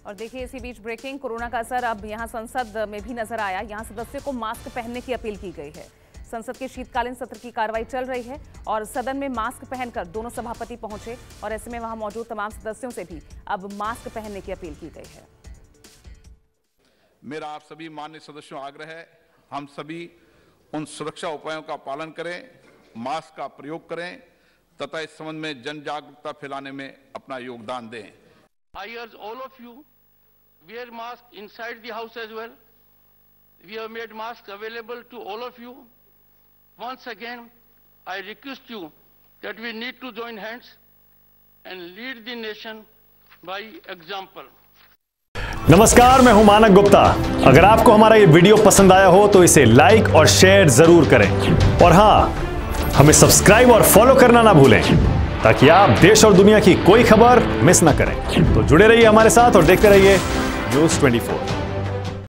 और देखिए इसी बीच ब्रेकिंग, कोरोना का असर अब यहां संसद में भी नजर आया। यहां सदस्यों को मास्क पहनने की अपील की गई है। संसद के शीतकालीन सत्र की कार्रवाई चल रही है और सदन में मास्क पहनकर दोनों सभापति पहुंचे और ऐसे में वहां मौजूद तमाम सदस्यों से भी अब मास्क पहनने की अपील की गई है। मेरा आप सभी माननीय सदस्यों आग्रह है, हम सभी उन सुरक्षा उपायों का पालन करें, मास्क का प्रयोग करें तथा इस संबंध में जन जागरूकता फैलाने में अपना योगदान दें। I urge all of you wear mask inside the house as well. We have made masks available to all of you. Once again, I request you that we need to join hands and lead the nation by example. नमस्कार, मैं हूं मानक गुप्ता। अगर आपको हमारा ये video पसंद आया हो तो इसे लाइक और शेयर जरूर करें और हां, हमें सब्सक्राइब और फॉलो करना ना भूलें ताकि आप देश और दुनिया की कोई खबर मिस ना करें। तो जुड़े रहिए हमारे साथ और देखते रहिए न्यूज़ 24।